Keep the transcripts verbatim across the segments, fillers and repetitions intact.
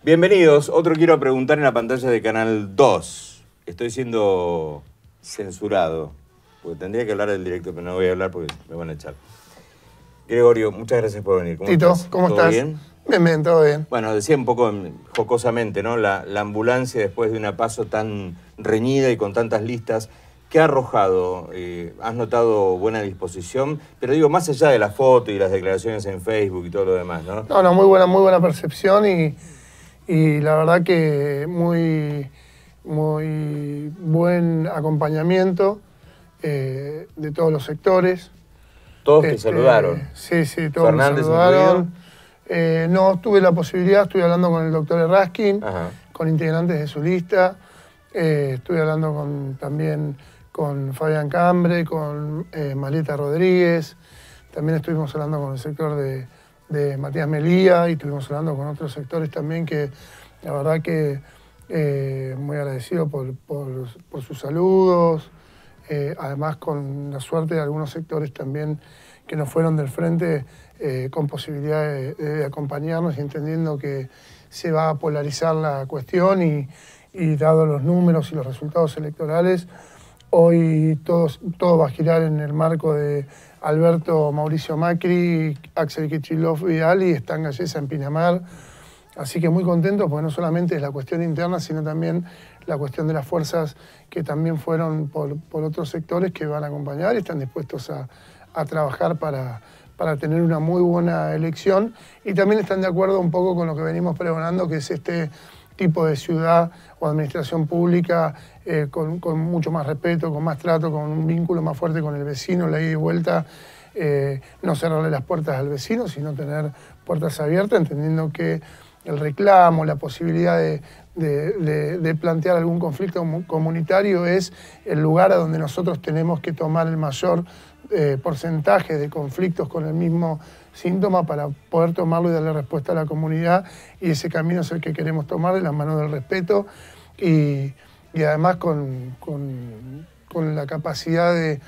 Bienvenidos. Otro quiero preguntar en la pantalla de Canal dos. Estoy siendo censurado, porque tendría que hablar del directo, pero no voy a hablar porque me van a echar. Gregorio, muchas gracias por venir. ¿Cómo Tito, estás? ¿cómo ¿Todo estás? bien? Bien, bien, todo bien. Bueno, decía un poco jocosamente, ¿no? La, la ambulancia, después de una paso tan reñida y con tantas listas, ¿qué ha arrojado? Eh, ¿Has notado buena disposición? Pero digo, más allá de la foto y las declaraciones en Facebook y todo lo demás, ¿no? No, no, muy buena, muy buena percepción y, y la verdad que muy, muy buen acompañamiento eh, de todos los sectores. Todos este, te saludaron. Sí, sí, todos Fernández me saludaron. Eh, no tuve la posibilidad, estuve hablando con el doctor Errázquin, Ajá. con integrantes de su lista, eh, estuve hablando con, también con Fabián Cambre, con eh, Marieta Rodríguez, también estuvimos hablando con el sector de, de Matías Melía y estuvimos hablando con otros sectores también que la verdad que eh, muy agradecido por, por, por sus saludos, eh, además con la suerte de algunos sectores también que nos fueron del frente eh, con posibilidad de, de acompañarnos y entendiendo que se va a polarizar la cuestión y, y dado los números y los resultados electorales, hoy todo, todo va a girar en el marco de Alberto Mauricio Macri, Axel Kicillof Vidal y Stan Gallesa en Pinamar. Así que muy contento porque no solamente es la cuestión interna, sino también la cuestión de las fuerzas que también fueron por, por otros sectores que van a acompañar y están dispuestos a, a trabajar para, para tener una muy buena elección. Y también están de acuerdo un poco con lo que venimos pregonando, que es este tipo de ciudad o administración pública eh, con, con mucho más respeto, con más trato, con un vínculo más fuerte con el vecino, la ida y vuelta, eh, no cerrarle las puertas al vecino, sino tener puertas abiertas, entendiendo que el reclamo, la posibilidad de, de, de, de plantear algún conflicto comunitario es el lugar a donde nosotros tenemos que tomar el mayor eh, porcentaje de conflictos con el mismo síntoma para poder tomarlo y darle respuesta a la comunidad, y ese camino es el que queremos tomar de la mano del respeto y, y además con, con, con la capacidad de,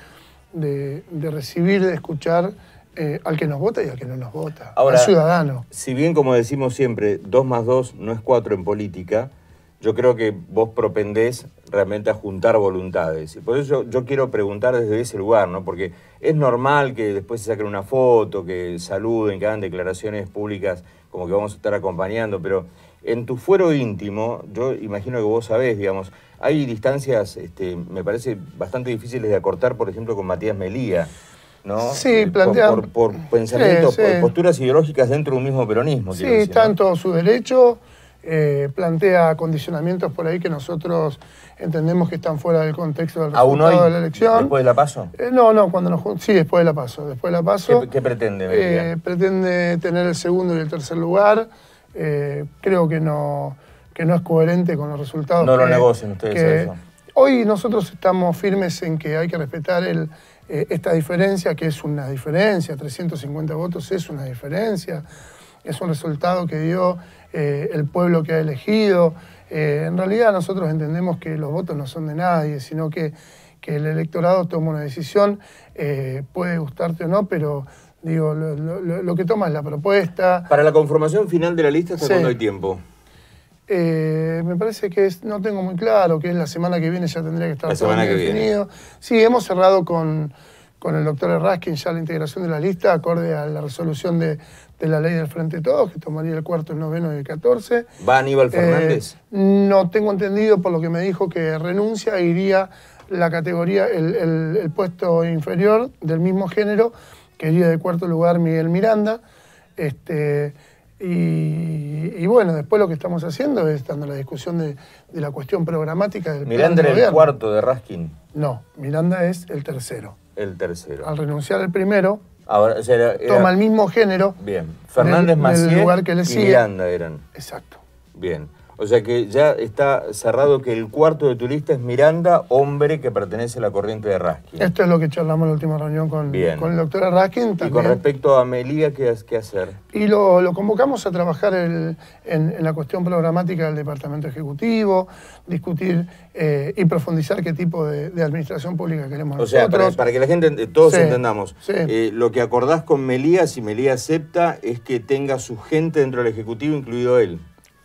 de, de recibir, de escuchar eh, al que nos vota y al que no nos vota, Ahora, al ciudadano. Si bien, como decimos siempre, dos más dos no es cuatro en política, yo creo que vos propendés realmente a juntar voluntades. Y por eso yo, yo quiero preguntar desde ese lugar, ¿no? Porque es normal que después se saquen una foto, que saluden, que hagan declaraciones públicas como que vamos a estar acompañando, pero en tu fuero íntimo, yo imagino que vos sabés, digamos, hay distancias, este, me parece, bastante difíciles de acortar, por ejemplo, con Matías Melía, ¿no? Sí, plantean... Por, por, por pensamientos, sí, sí. por posturas ideológicas dentro de un mismo peronismo. Sí, decir, está en ¿no? todo su derecho. Eh, plantea condicionamientos por ahí que nosotros entendemos que están fuera del contexto del ¿Aún resultado hoy, de la elección. después de la PASO? Eh, no, no, cuando nos sí, después de la PASO. Después de la PASO. ¿Qué, qué pretende Melía? Eh, pretende tener el segundo y el tercer lugar. Eh, creo que no, que no es coherente con los resultados. No que, lo negocian ustedes que eso. Hoy nosotros estamos firmes en que hay que respetar el, eh, esta diferencia, que es una diferencia, trescientos cincuenta votos es una diferencia. Es un resultado que dio eh, el pueblo que ha elegido. Eh, en realidad nosotros entendemos que los votos no son de nadie, sino que, que el electorado toma una decisión, eh, puede gustarte o no, pero digo, lo, lo, lo que toma es la propuesta. Para la conformación final de la lista, ¿hasta Sí. cuándo hay tiempo? Eh, me parece que es, no tengo muy claro, que es la semana que viene ya tendría que estar La todo semana que definido. viene. Sí, hemos cerrado con, con el doctor Errázquin ya la integración de la lista, acorde a la resolución de, de la ley del Frente de Todos, que tomaría el cuarto, el noveno y el catorce. ¿Va Aníbal Fernández? Eh, no tengo entendido, por lo que me dijo, que renuncia e iría la categoría, el, el, el puesto inferior del mismo género, que iría de cuarto lugar Miguel Miranda. Este, y, y bueno, después lo que estamos haciendo es dando la discusión de, de la cuestión programática del ¿Miranda era el cuarto de Errázquin? No, Miranda es el tercero. El tercero. Al renunciar el primero, Ahora, o sea, era, era... toma el mismo género. Bien. Fernández, del, Macié del lugar que le y sigue. Miranda eran. Exacto. Bien. O sea que ya está cerrado que el cuarto de tu lista es Miranda, hombre que pertenece a la corriente de Errázquin. Esto es lo que charlamos en la última reunión con, con el doctor Errázquin. Y con respecto a Melía, ¿qué, qué hacer? Y lo, lo convocamos a trabajar el, en, en la cuestión programática del Departamento Ejecutivo, discutir eh, y profundizar qué tipo de, de administración pública queremos o sea, nosotros. Para, para que la gente, todos sí, entendamos, sí. Eh, lo que acordás con Melía, si Melía acepta, es que tenga su gente dentro del Ejecutivo, incluido él.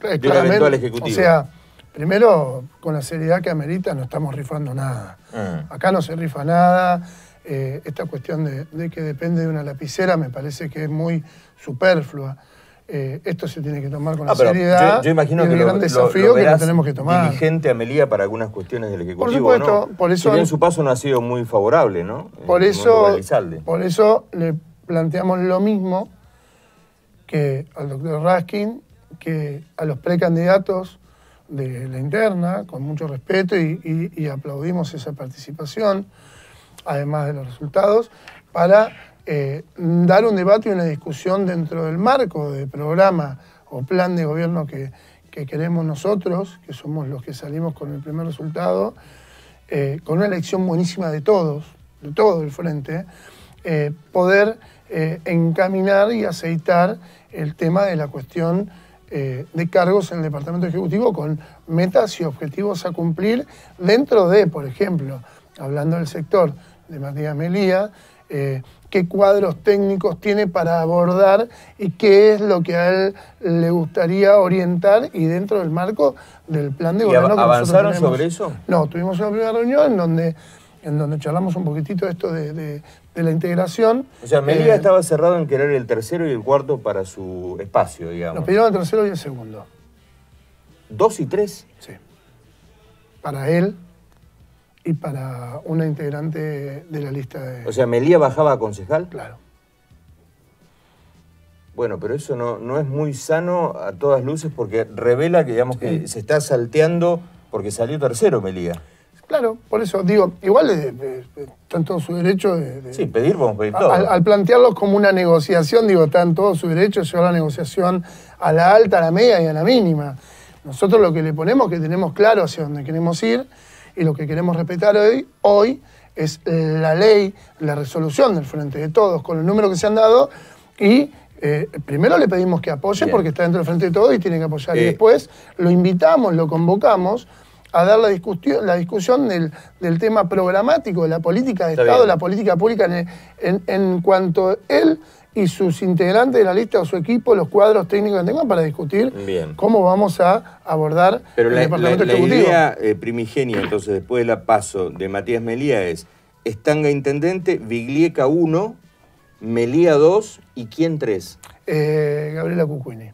eh, de un eventual ejecutivo. O sea, primero, con la seriedad que amerita, no estamos rifando nada. Mm. Acá no se rifa nada. Eh, esta cuestión de, de que depende de una lapicera me parece que es muy superflua. Eh, esto se tiene que tomar con ah, la seriedad. Yo, yo imagino y el que gran lo, desafío lo, lo que lo tenemos que tomar. Dirigente a Melía para algunas cuestiones del Ejecutivo. Por supuesto, ¿no? por eso. Si bien su paso no ha sido muy favorable, ¿no? Por en eso, el por eso le planteamos lo mismo que al doctor Raskin, que a los precandidatos de la interna, con mucho respeto, y, y, y aplaudimos esa participación, además de los resultados, para eh, dar un debate y una discusión dentro del marco de programa o plan de gobierno que, que queremos nosotros, que somos los que salimos con el primer resultado, eh, con una elección buenísima de todos, de todo el frente, eh, poder eh, encaminar y aceitar el tema de la cuestión eh, de cargos en el Departamento Ejecutivo con metas y objetivos a cumplir dentro de, por ejemplo, hablando del sector de Matías Melía, eh, qué cuadros técnicos tiene para abordar y qué es lo que a él le gustaría orientar y dentro del marco del plan de gobierno que nosotros ¿Avanzaron tenemos. sobre eso? No, tuvimos una primera reunión en donde, en donde charlamos un poquitito de esto de, de, de la integración. O sea, Melía eh, estaba cerrado en querer el tercero y el cuarto para su espacio, digamos. Nos pidieron el tercero y el segundo. ¿Dos y tres? Sí. Para él y para una integrante de la lista de... O sea, ¿Melía bajaba a concejal? Claro. Bueno, pero eso no, no es muy sano a todas luces porque revela que, digamos, que Sí. se está salteando porque salió tercero Melía. Claro, por eso digo, igual eh, eh, está en todo su derecho de... de Sí, pedir, vamos a pedir todo. Al, al plantearlos como una negociación, digo, está en todo su derecho de llevar la negociación a la alta, a la media y a la mínima. Nosotros lo que le ponemos es que tenemos claro hacia dónde queremos ir y lo que queremos respetar hoy, hoy es la ley, la resolución del Frente de Todos con el número que se han dado y eh, primero le pedimos que apoye Bien. porque está dentro del Frente de Todos y tiene que apoyar. Eh. Y después lo invitamos, lo convocamos a dar la discusión, la discusión del, del tema programático, de la política de Está Estado, bien. la política pública en, en, en cuanto él y sus integrantes de la lista o su equipo, los cuadros técnicos que tengan para discutir Bien. cómo vamos a abordar Pero el la, la, Departamento la Ejecutivo. idea eh, primigenia, entonces, después de la paso de Matías Melía es Estanga Intendente, Viglieca uno, Melía dos y ¿quién tres? Eh, Gabriela Cucuini.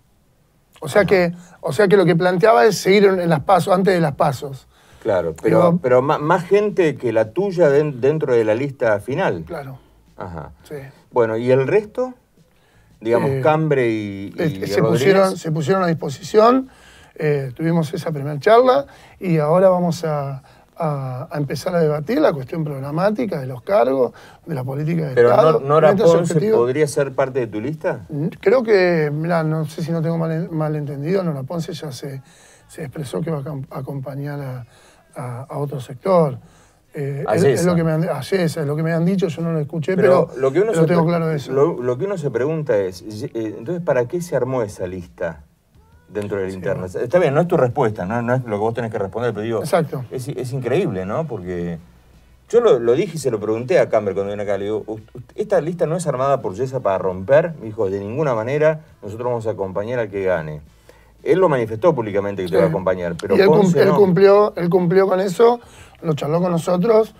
O sea, que, o sea que lo que planteaba es seguir en, en las pasos, antes de las pasos. Claro, pero, Digo, pero más, más gente que la tuya den- dentro de la lista final. Claro, Ajá. sí. Bueno, ¿y el resto? Digamos, Eh, Cambre y, y Eh, se, Rodríguez. pusieron, se pusieron a disposición, eh, tuvimos esa primera charla y ahora vamos a, a- a empezar a debatir la cuestión programática de los cargos, de la política de Pero Estado. no, Nora metas y Ponce objetivos. podría ser parte de tu lista. Creo que, mirá, no sé si no tengo mal, mal entendido, Nora Ponce ya se, se expresó que va a acom- acompañar a, a- a otro sector. Eh, A es, Yesa. es lo que me han, a Yesa, es lo que me han dicho, yo no lo escuché, pero, Pero, lo que uno pero se tengo pre- claro eso. Lo, lo que uno se pregunta es, eh, entonces, ¿para qué se armó esa lista dentro de la Sí, interna? bueno. Está bien, no es tu respuesta, no, no es lo que vos tenés que responder, pero digo, Exacto. es, es increíble, ¿no? Porque yo lo, lo dije y se lo pregunté a Camber cuando vino acá, le digo, "Ust- esta lista no es armada por Yesa para romper", me dijo, de ninguna manera, nosotros vamos a acompañar al que gane. Él lo manifestó públicamente que te Sí. va a acompañar, pero y él, cum- Ponce él no. cumplió, él cumplió con eso, lo charló con nosotros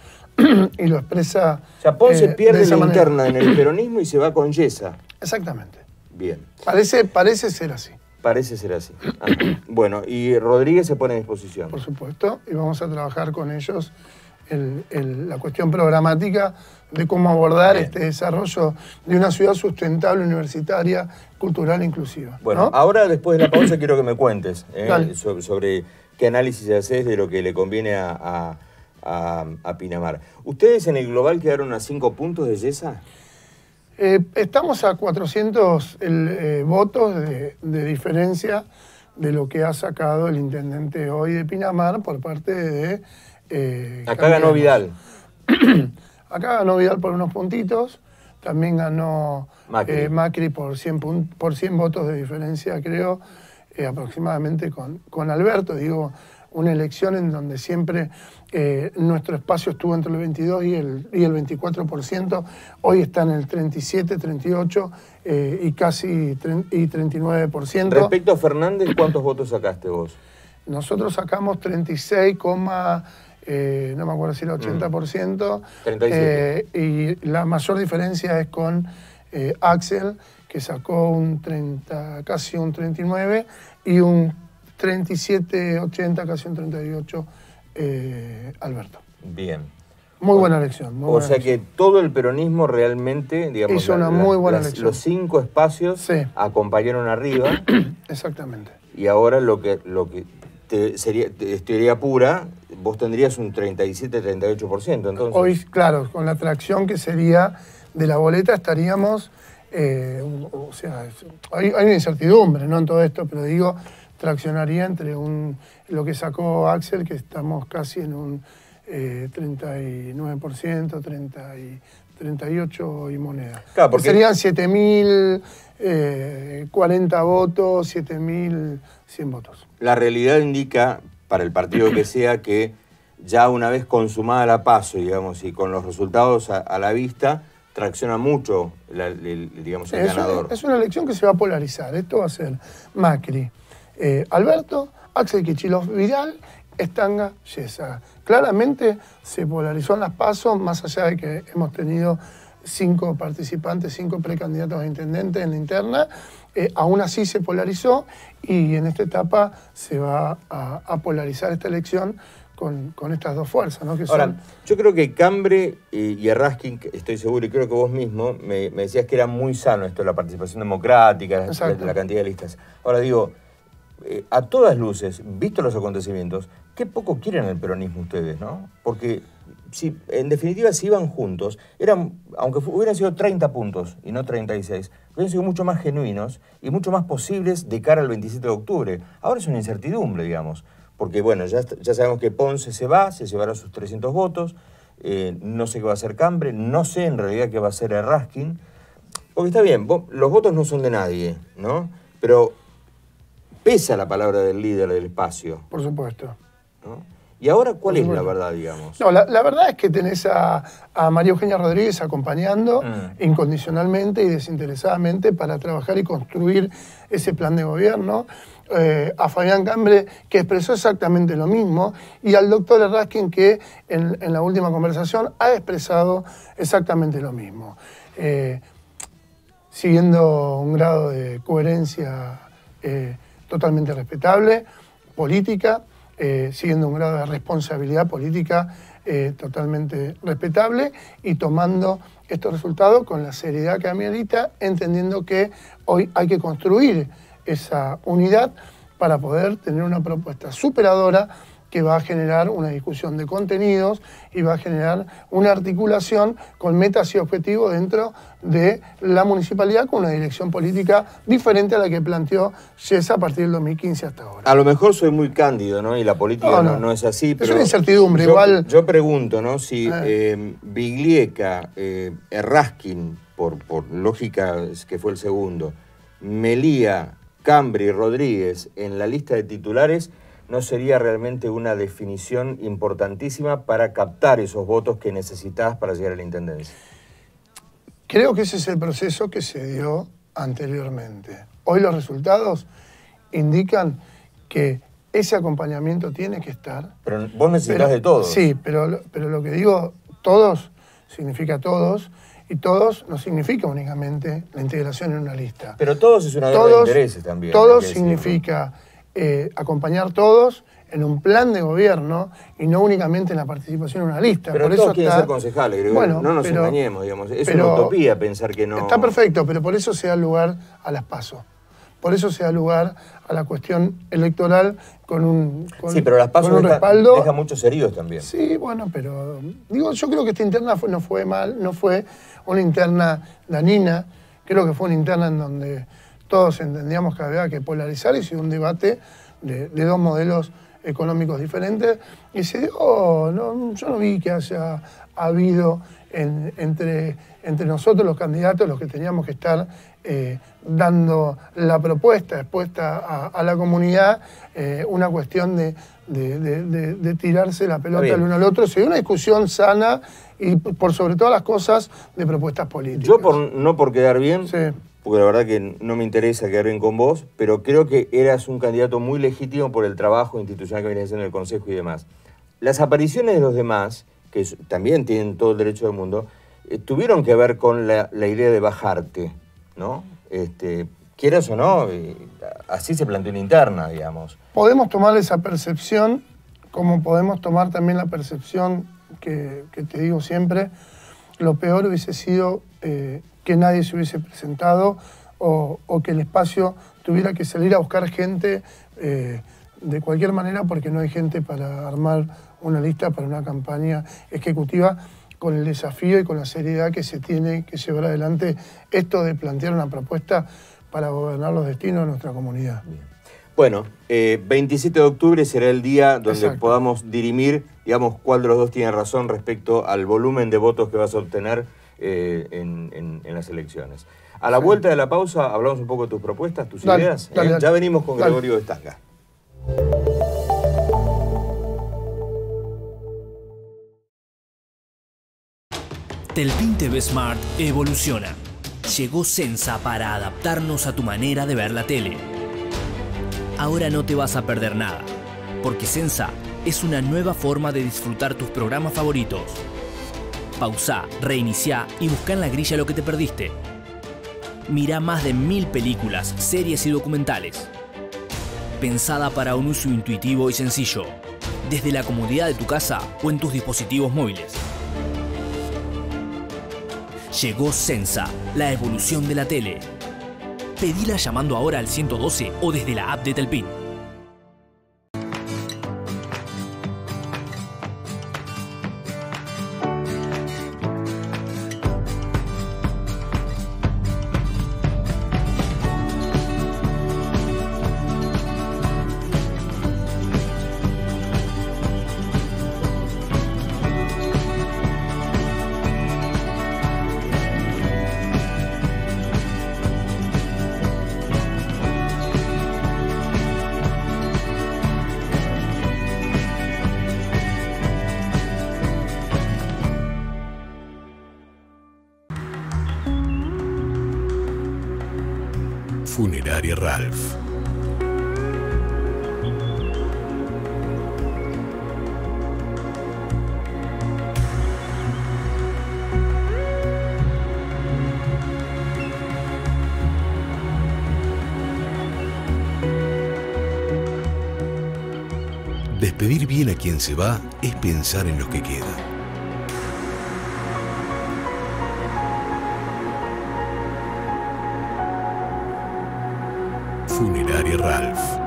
y lo expresa. O sea, Ponce eh, pierde de esa la manera. interna en el peronismo y se va con Yesa. Exactamente. Bien. Parece, parece ser así, Parece ser así. Ah, bueno, y Rodríguez se pone a disposición. por supuesto, y vamos a trabajar con ellos el- el- la cuestión programática de cómo abordar Bien. este desarrollo de una ciudad sustentable, universitaria, cultural e inclusiva. Bueno, ¿no? ahora después de la pausa quiero que me cuentes eh, Dale. sobre, sobre qué análisis haces de lo que le conviene a, a, a- a Pinamar. ¿Ustedes en el global quedaron a cinco puntos de Yesa? Eh, estamos a cuatrocientos el, eh, votos de, de diferencia de lo que ha sacado el intendente hoy de Pinamar por parte de... eh, Acá ganó Cambiemos. Vidal. Acá ganó Vidal por unos puntitos, también ganó Macri. eh, Macri por cien, pun- por cien votos de diferencia, creo, eh, aproximadamente con, con Alberto. Digo, una elección en donde siempre eh, nuestro espacio estuvo entre el veintidós y el, y el veinticuatro por ciento, hoy está en el treinta y siete, treinta y ocho eh, y casi y treinta y nueve por ciento. Respecto a Fernández, ¿cuántos votos sacaste vos? Nosotros sacamos treinta y seis, eh, no me acuerdo si era ochenta por ciento, mm. treinta y siete. Eh, y la mayor diferencia es con eh, Axel, que sacó un treinta, casi un treinta y nueve, y un treinta y siete, ochenta, casi un treinta y ocho, eh, Alberto. Bien. Muy buena elección. Muy o buena sea elección. que todo el peronismo realmente, digamos, hizo una la, muy buena las, elección. Los cinco espacios sí. acompañaron arriba. Exactamente. Y ahora lo que, lo que te sería, te, teoría pura, vos tendrías un treinta y siete, treinta y ocho por ciento. Entonces. Hoy, claro, con la tracción que sería de la boleta estaríamos... Eh, o sea, hay, hay una incertidumbre, ¿no?, en todo esto, pero digo, traccionaría entre un, lo que sacó Axel, que estamos casi en un eh, treinta y nueve por ciento, treinta y, treinta y ocho y moneda. Claro, porque serían siete mil cuarenta votos, siete mil cien votos. La realidad indica, para el partido que sea, que ya una vez consumada la PASO, digamos, y con los resultados a, a la vista, tracciona mucho la, el, digamos, el es ganador. Una, es una elección que se va a polarizar. Esto va a ser Macri, eh, Alberto, Axel Kicillof, Vidal, Stanga, Yesa. Claramente se polarizó en las PASO, más allá de que hemos tenido cinco participantes, cinco precandidatos a intendente en la interna, eh, aún así se polarizó y en esta etapa se va a, a polarizar esta elección Con, con estas dos fuerzas, ¿no? Que Ahora, son... yo creo que Cambre y, y Errázquin, estoy seguro, y creo que vos mismo, me, me decías que era muy sano esto de la participación democrática, la, la cantidad de listas. Ahora digo, eh, a todas luces, visto los acontecimientos, qué poco quieren el peronismo ustedes, ¿no? Porque, si, en definitiva, si iban juntos, eran, aunque hubieran sido treinta puntos y no treinta y seis, hubieran sido mucho más genuinos y mucho más posibles de cara al veintisiete de octubre. Ahora es una incertidumbre, digamos. Porque, bueno, ya, ya sabemos que Ponce se va, se llevará sus trescientos votos, eh, no sé qué va a hacer Cambre, no sé en realidad qué va a hacer Errázquin, porque está bien, vos, los votos no son de nadie, ¿no? Pero pesa la palabra del líder del espacio. Por supuesto. ¿No? ¿Y ahora cuál es la verdad, digamos? No, la, la verdad es que tenés a, a María Eugenia Rodríguez acompañando mm. incondicionalmente y desinteresadamente para trabajar y construir ese plan de gobierno. Eh, a Fabián Cambre, que expresó exactamente lo mismo, y al doctor Errázquin, que en, en la última conversación ha expresado exactamente lo mismo. Eh, siguiendo un grado de coherencia eh, totalmente respetable, política, eh, siguiendo un grado de responsabilidad política eh, totalmente respetable y tomando estos resultados con la seriedad que amerita, entendiendo que hoy hay que construir esa unidad para poder tener una propuesta superadora que va a generar una discusión de contenidos y va a generar una articulación con metas y objetivos dentro de la municipalidad con una dirección política diferente a la que planteó Yesa a partir del dos mil quince hasta ahora. A lo mejor soy muy cándido, ¿no? Y la política no, no, no, no es así, pero... Es una incertidumbre, yo, igual... Yo pregunto, ¿no? Si eh. eh, Biglieca, eh, Errázquin, por, por lógica que fue el segundo, Melía, Cambre y Rodríguez en la lista de titulares, ¿no sería realmente una definición importantísima para captar esos votos que necesitas para llegar a la intendencia? Creo que ese es el proceso que se dio anteriormente. Hoy los resultados indican que ese acompañamiento tiene que estar. Pero vos necesitas pero, de todos. Sí, pero, pero lo que digo, todos, significa todos, y todos no significa únicamente la integración en una lista. Pero todos es una guerra de intereses también. Todos significa eh, acompañar todos en un plan de gobierno y no únicamente en la participación en una lista. Pero por todos eso quieren está... ser concejales, Gregorio. Bueno, no nos pero, engañemos, digamos. Es pero, una utopía pensar que no... Está perfecto, pero por eso se da lugar a las PASO. Por eso se da lugar a la cuestión electoral con un con, Sí, pero las PASO deja, respaldo. Deja muchos heridos también. Sí, bueno, pero digo, yo creo que esta interna fue, no fue mal, no fue una interna dañina, creo que fue una interna en donde todos entendíamos que había que polarizar y se dio un debate de, de dos modelos económicos diferentes y se dio, no, yo no vi que haya habido en, entre, entre nosotros los candidatos, los que teníamos que estar eh, dando la propuesta expuesta a, a la comunidad, eh, una cuestión de, de, de, de, de tirarse la pelota el uno al otro, sería una discusión sana y por sobre todas las cosas de propuestas políticas. Yo por, no por quedar bien, sí. porque la verdad que no me interesa quedar bien con vos, pero creo que eras un candidato muy legítimo por el trabajo institucional que venía haciendo el Consejo y demás. Las apariciones de los demás, que también tienen todo el derecho del mundo, eh, tuvieron que ver con la, la idea de bajarte, ¿no? Este, quieras o no, eh, así se planteó una interna, digamos. Podemos tomar esa percepción, como podemos tomar también la percepción que, que te digo siempre, lo peor hubiese sido eh, que nadie se hubiese presentado o, o que el espacio tuviera que salir a buscar gente eh, de cualquier manera porque no hay gente para armar una lista para una campaña ejecutiva con el desafío y con la seriedad que se tiene que llevar adelante esto de plantear una propuesta para gobernar los destinos de nuestra comunidad. Bien. Bueno, eh, veintisiete de octubre será el día donde Exacto. podamos dirimir, digamos, cuál de los dos tiene razón respecto al volumen de votos que vas a obtener eh, en, en, en las elecciones. A la sí. vuelta de la pausa hablamos un poco de tus propuestas, tus dale, ideas. Dale, ¿eh? dale. Ya venimos con Dale. Gregorio Estanga. Telpin T V Smart evoluciona. Llegó Sensa para adaptarnos a tu manera de ver la tele. Ahora no te vas a perder nada, porque Sensa es una nueva forma de disfrutar tus programas favoritos. Pausá, reiniciá y buscá en la grilla lo que te perdiste. Mirá más de mil películas, series y documentales. Pensada para un uso intuitivo y sencillo, desde la comodidad de tu casa o en tus dispositivos móviles. Llegó Sensa, la evolución de la tele. Pedila llamando ahora al ciento doce o desde la app de Telpin. Funeraria Ralph. Despedir bien a quien se va es pensar en lo que queda. Funeraria Ralph.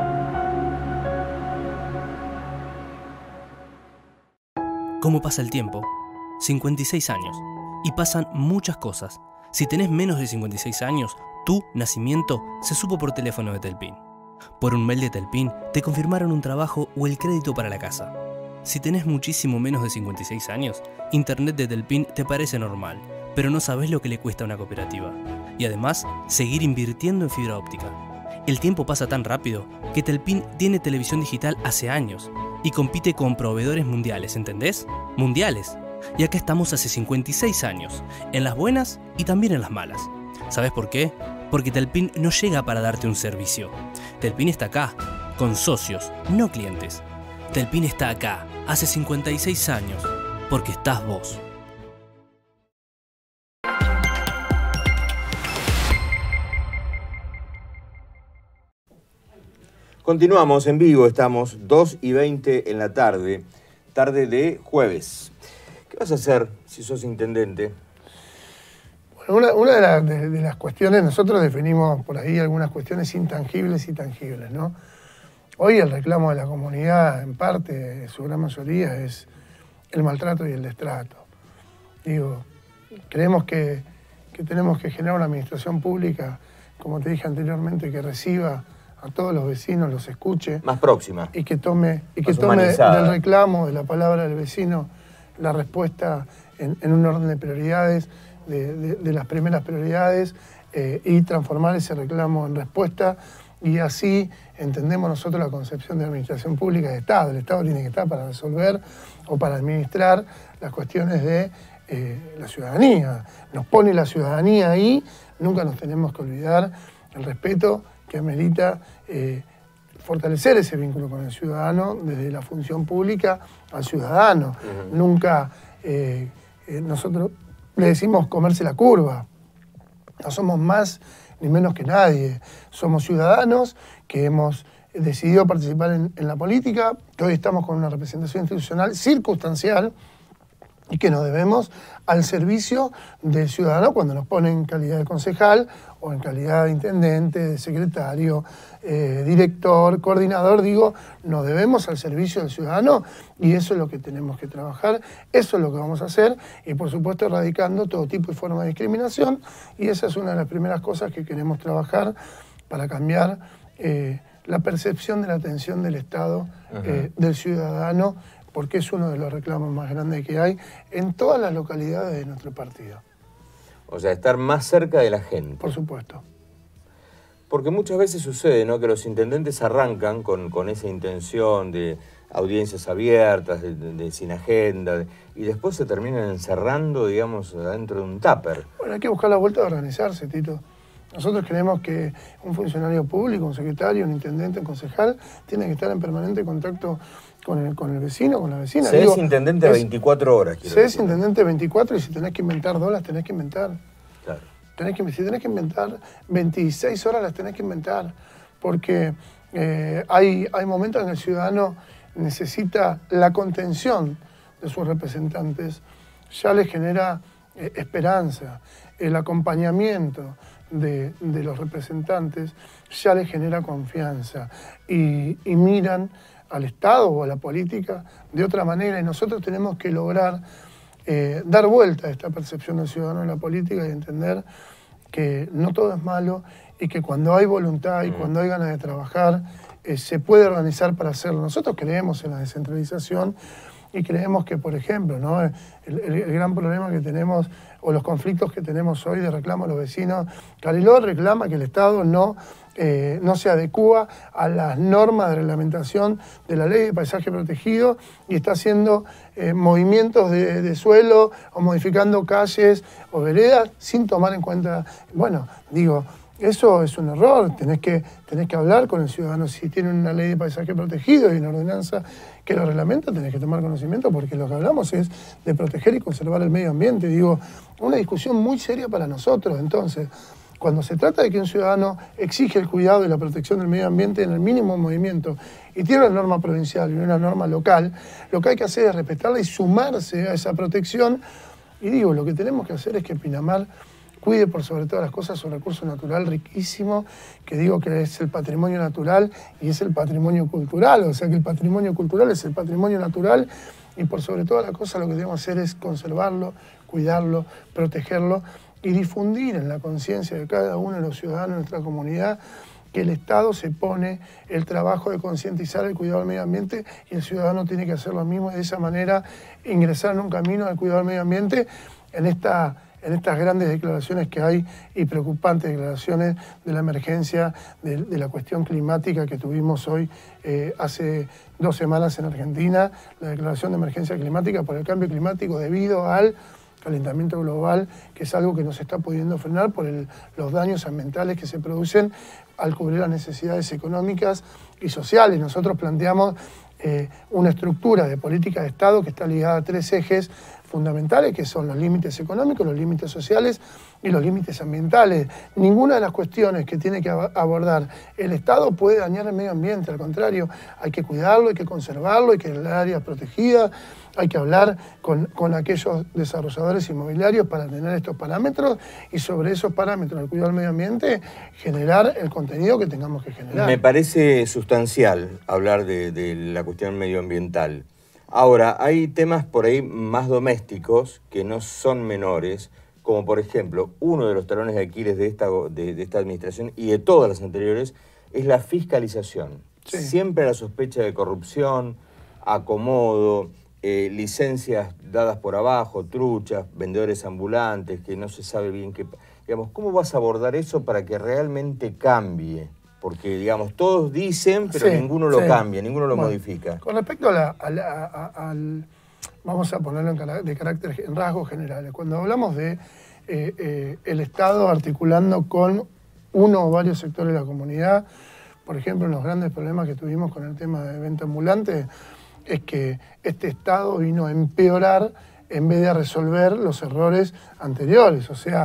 ¿Cómo pasa el tiempo? cincuenta y seis años. Y pasan muchas cosas. Si tenés menos de cincuenta y seis años, tu nacimiento se supo por teléfono de Telpin. Por un mail de Telpin te confirmaron un trabajo o el crédito para la casa. Si tenés muchísimo menos de cincuenta y seis años, internet de Telpin te parece normal, pero no sabés lo que le cuesta a una cooperativa. Y además, seguir invirtiendo en fibra óptica. El tiempo pasa tan rápido que Telpin tiene televisión digital hace años y compite con proveedores mundiales, ¿entendés? Mundiales. Y acá estamos hace cincuenta y seis años, en las buenas y también en las malas. ¿Sabés por qué? Porque Telpin no llega para darte un servicio. Telpin está acá, con socios, no clientes. Telpin está acá, hace cincuenta y seis años, porque estás vos. Continuamos en vivo, estamos dos y veinte en la tarde, tarde de jueves. ¿Qué vas a hacer si sos intendente? Bueno, una, una de, la, de, de las cuestiones, nosotros definimos por ahí algunas cuestiones intangibles y tangibles, ¿no? Hoy el reclamo de la comunidad, en parte, su gran mayoría, es el maltrato y el destrato. Digo, creemos que, que tenemos que generar una administración pública, como te dije anteriormente, que reciba a todos los vecinos, los escuche. Más próxima. Y que tome, y que Más tome humanizada. del reclamo, de la palabra del vecino, la respuesta en, en un orden de prioridades, de, de, de las primeras prioridades, eh, y transformar ese reclamo en respuesta. Y así entendemos nosotros la concepción de administración pública de Estado. El Estado tiene que estar para resolver o para administrar las cuestiones de eh, la ciudadanía. Nos pone la ciudadanía ahí, nunca nos tenemos que olvidar el respeto que amerita eh, fortalecer ese vínculo con el ciudadano desde la función pública al ciudadano. Uh-huh. Nunca eh, eh, nosotros le decimos comerse la curva. No somos más ni menos que nadie. Somos ciudadanos que hemos decidido participar en, en la política, que hoy estamos con una representación institucional circunstancial y que nos debemos al servicio del ciudadano cuando nos ponen en calidad de concejal o en calidad de intendente, de secretario, eh, director, coordinador. Digo, nos debemos al servicio del ciudadano y eso es lo que tenemos que trabajar, eso es lo que vamos a hacer y por supuesto erradicando todo tipo y forma de discriminación, y esa es una de las primeras cosas que queremos trabajar para cambiar eh, la percepción de la atención del Estado, eh, del ciudadano, porque es uno de los reclamos más grandes que hay en todas las localidades de nuestro partido. O sea, estar más cerca de la gente. Por supuesto. Porque muchas veces sucede, ¿no?, que los intendentes arrancan con, con esa intención de audiencias abiertas, de, de, de sin agenda, de, y después se terminan encerrando, digamos, dentro de un tupper. Bueno, hay que buscar la vuelta de organizarse, Tito. Nosotros creemos que un funcionario público, un secretario, un intendente, un concejal, tiene que estar en permanente contacto con el, con el vecino, con la vecina. Se Digo, es intendente es, veinticuatro horas. Se es intendente veinticuatro y si tenés que inventar dos, las tenés que inventar. Claro. Tenés que, si tenés que inventar veintiséis horas, las tenés que inventar. Porque eh, hay, hay momentos en que el ciudadano necesita la contención de sus representantes. Ya les genera eh, esperanza, el acompañamiento de, de los representantes ya les genera confianza y, y miran al Estado o a la política de otra manera, y nosotros tenemos que lograr eh, dar vuelta a esta percepción del ciudadano en la política y entender que no todo es malo y que cuando hay voluntad y mm. cuando hay ganas de trabajar eh, se puede organizar para hacerlo. Nosotros creemos en la descentralización y creemos que, por ejemplo, ¿no? el, el, el gran problema que tenemos o los conflictos que tenemos hoy de reclamo a los vecinos, Cariló reclama que el Estado no, eh, no se adecúa a las normas de reglamentación de la Ley de Paisaje Protegido y está haciendo eh, movimientos de, de suelo o modificando calles o veredas sin tomar en cuenta, bueno, digo, eso es un error, tenés que, tenés que hablar con el ciudadano. Si tienen una ley de paisaje protegido y una ordenanza que lo reglamenta, tenés que tomar conocimiento porque lo que hablamos es de proteger y conservar el medio ambiente. Digo, una discusión muy seria para nosotros. Entonces, cuando se trata de que un ciudadano exige el cuidado y la protección del medio ambiente en el mínimo movimiento y tiene una norma provincial y una norma local, lo que hay que hacer es respetarla y sumarse a esa protección. Y digo, lo que tenemos que hacer es que Pinamar cuide por sobre todas las cosas un recurso natural riquísimo, que digo que es el patrimonio natural y es el patrimonio cultural, o sea que el patrimonio cultural es el patrimonio natural y por sobre todas las cosas lo que debemos hacer es conservarlo, cuidarlo, protegerlo y difundir en la conciencia de cada uno de los ciudadanos de nuestra comunidad que el Estado se pone el trabajo de concientizar el cuidado del medio ambiente y el ciudadano tiene que hacer lo mismo y de esa manera ingresar en un camino del cuidado del medio ambiente en esta en estas grandes declaraciones que hay y preocupantes declaraciones de la emergencia, de, de la cuestión climática que tuvimos hoy eh, hace dos semanas en Argentina, la declaración de emergencia climática por el cambio climático debido al calentamiento global, que es algo que no se está pudiendo frenar por el, los daños ambientales que se producen al cubrir las necesidades económicas y sociales. Nosotros planteamos eh, una estructura de política de Estado que está ligada a tres ejes fundamentales, que son los límites económicos, los límites sociales y los límites ambientales. Ninguna de las cuestiones que tiene que abordar el Estado puede dañar el medio ambiente, al contrario, hay que cuidarlo, hay que conservarlo, hay que crear áreas protegidas, hay que hablar con, con aquellos desarrolladores inmobiliarios para tener estos parámetros y sobre esos parámetros del cuidado del medio ambiente generar el contenido que tengamos que generar. Me parece sustancial hablar de, de la cuestión medioambiental. Ahora, hay temas por ahí más domésticos que no son menores, como por ejemplo, uno de los talones de Aquiles de esta, de, de esta administración y de todas las anteriores es la fiscalización. Sí. Siempre la sospecha de corrupción, acomodo, eh, licencias dadas por abajo, truchas, vendedores ambulantes, que no se sabe bien qué... Digamos, ¿cómo vas a abordar eso para que realmente cambie? Porque, digamos, todos dicen, pero sí, ninguno lo sí. cambia, ninguno lo bueno, modifica. Con respecto a la, a la, a, al... Vamos a ponerlo en, de carácter, en rasgos generales. Cuando hablamos de eh, eh, el Estado articulando con uno o varios sectores de la comunidad, por ejemplo, los grandes problemas que tuvimos con el tema de venta ambulante, es que este Estado vino a empeorar en vez de a resolver los errores anteriores. O sea,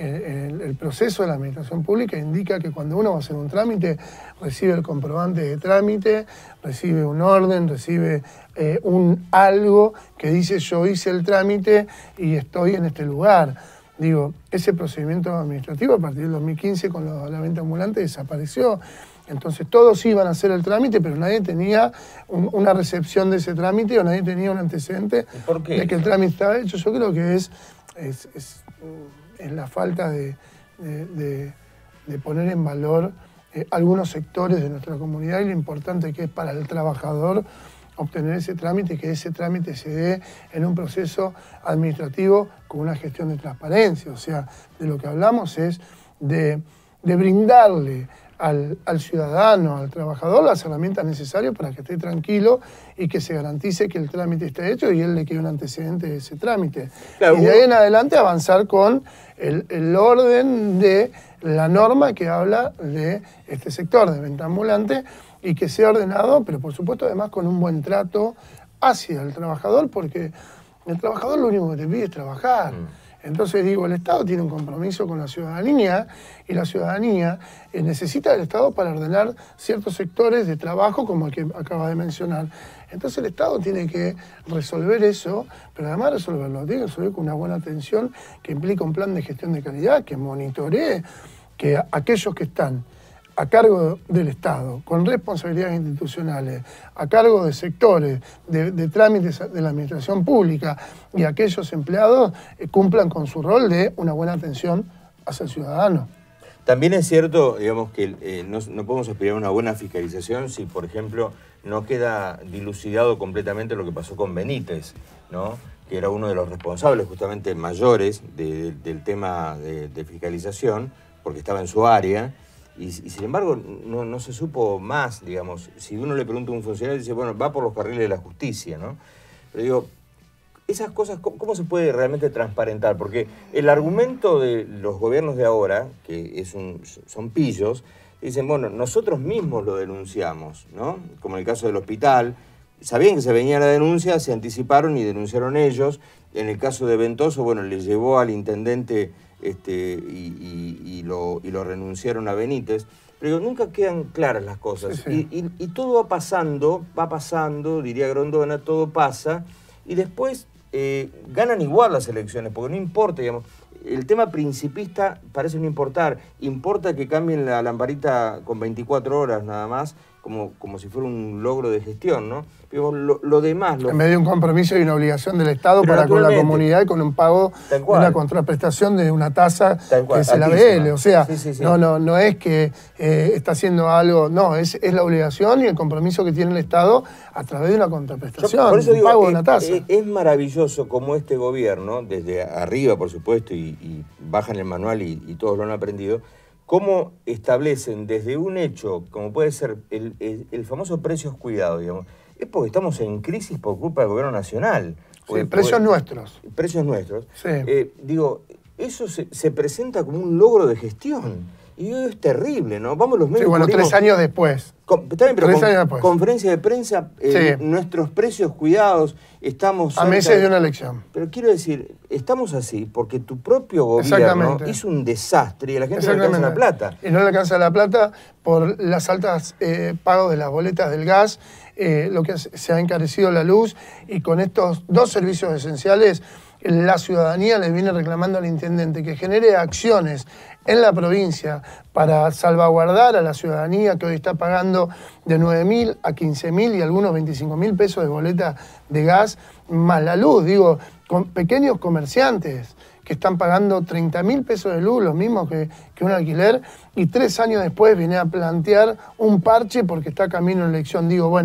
el, el proceso de la administración pública indica que cuando uno va a hacer un trámite, recibe el comprobante de trámite, recibe un orden, recibe eh, un algo que dice yo hice el trámite y estoy en este lugar. Digo, ese procedimiento administrativo a partir del dos mil quince con lo, la venta ambulante desapareció. Entonces todos iban a hacer el trámite, pero nadie tenía un, una recepción de ese trámite o nadie tenía un antecedente de que el trámite estaba hecho. Yo creo que es, es, es, es la falta de, de, de, de poner en valor eh, algunos sectores de nuestra comunidad y lo importante que es para el trabajador obtener ese trámite, que ese trámite se dé en un proceso administrativo con una gestión de transparencia. O sea, de lo que hablamos es de, de brindarle al, al ciudadano, al trabajador, las herramientas necesarias para que esté tranquilo y que se garantice que el trámite esté hecho y él le quede un antecedente de ese trámite. Claro, y de ahí en adelante avanzar con el, el orden de la norma que habla de este sector de venta ambulante y que sea ordenado, pero por supuesto además con un buen trato hacia el trabajador, porque el trabajador lo único que te pide es trabajar. Mm. Entonces digo, el Estado tiene un compromiso con la ciudadanía y la ciudadanía eh, necesita del Estado para ordenar ciertos sectores de trabajo como el que acaba de mencionar. Entonces el Estado tiene que resolver eso, pero además resolverlo, tiene que resolver con una buena atención que implica un plan de gestión de calidad, que monitoree que aquellos que están a cargo del Estado, con responsabilidades institucionales, a cargo de sectores, de, de trámites de la administración pública y aquellos empleados eh, cumplan con su rol de una buena atención hacia el ciudadano. También es cierto, digamos, que eh, no, no podemos aspirar a una buena fiscalización si, por ejemplo, no queda dilucidado completamente lo que pasó con Benítez, ¿no? Que era uno de los responsables justamente mayores de, de, del tema de, de fiscalización, porque estaba en su área. Y, y sin embargo, no, no se supo más, digamos. Si uno le pregunta a un funcionario, dice, bueno, va por los carriles de la justicia, ¿no? Pero digo, esas cosas, ¿cómo, cómo se puede realmente transparentar? Porque el argumento de los gobiernos de ahora, que es un, son pillos, dicen, bueno, nosotros mismos lo denunciamos, ¿no? Como en el caso del hospital. Sabían que se venía la denuncia, se anticiparon y denunciaron ellos. En el caso de Ventoso, bueno, le llevó al intendente... Este, y, y, y, lo, y lo renunciaron a Benítez, pero nunca quedan claras las cosas. Sí, sí. Y, y, y todo va pasando, va pasando, diría Grondona, todo pasa, y después eh, ganan igual las elecciones, porque no importa, digamos, el tema principista parece no importar, importa que cambien la lamparita con veinticuatro horas nada más, como, como si fuera un logro de gestión, ¿no? Pero lo, lo demás... Lo... En vez de un compromiso y una obligación del Estado para con la comunidad y con un pago de una contraprestación de una tasa que es la B L. O sea, sí, sí, sí. No, no, no es que eh, está haciendo algo, no, es, es la obligación y el compromiso que tiene el Estado a través de una contraprestación, Yo, por eso un digo, pago es, de una tasa. Es, es maravilloso como este gobierno, desde arriba, por supuesto, y, y bajan el manual y, y todos lo han aprendido, cómo establecen desde un hecho, como puede ser el, el, el famoso precios cuidados, digamos, es porque estamos en crisis por culpa del gobierno nacional. Sí, precios porque, nuestros. Precios nuestros. Sí. Eh, digo, eso se, se presenta como un logro de gestión. Y es terrible, ¿no? Vamos los medios... Sí, bueno, morimos, tres años después. Con, está bien, pero tres con, años después. Conferencia de prensa, eh, sí. Nuestros precios cuidados, estamos... A meses de una elección. Pero quiero decir, estamos así porque tu propio gobierno hizo un desastre y a la gente no le alcanza la plata. Y no le alcanza la plata por las altas eh, pagos de las boletas del gas, eh, lo que se ha encarecido la luz, y con estos dos servicios esenciales la ciudadanía le viene reclamando al intendente que genere acciones en la provincia para salvaguardar a la ciudadanía que hoy está pagando de nueve mil a quince mil y algunos veinticinco mil pesos de boleta de gas, más la luz. Digo, con pequeños comerciantes que están pagando treinta mil pesos de luz, los mismos que, que un alquiler, y tres años después viene a plantear un parche porque está camino a elección. Digo, bueno,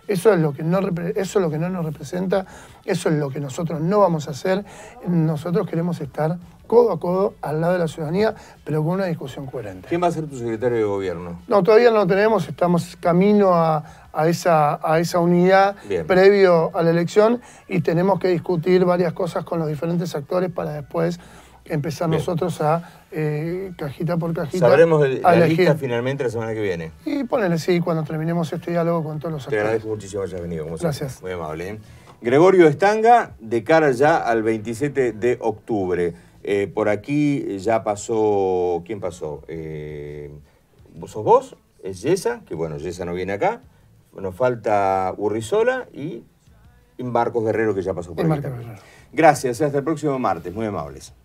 Eso es lo que no, eso es lo que no nos representa, eso es lo que nosotros no vamos a hacer. Nosotros queremos estar codo a codo al lado de la ciudadanía, pero con una discusión coherente. ¿Quién va a ser tu secretario de gobierno? No, todavía no lo tenemos, estamos camino a, a, esa, a esa unidad Bien. previo a la elección y tenemos que discutir varias cosas con los diferentes actores para después empezar Bien. nosotros a, eh, cajita por cajita, Sabremos el, a la elegir. lista finalmente la semana que viene. Y ponele sí, cuando terminemos este diálogo con todos los Te actores. agradezco muchísimo que hayas venido. Como Gracias. Siempre. Muy amable. ¿eh? Gregorio Estanga, de cara ya al veintisiete de octubre. Eh, por aquí ya pasó... ¿Quién pasó? Eh, ¿Sos vos? ¿Es Yesa? Que bueno, Yesa no viene acá. Nos falta Urrizola y, y Marcos Guerrero, que ya pasó por y aquí. Marcos Guerrero. Gracias, hasta el próximo martes. Muy amables.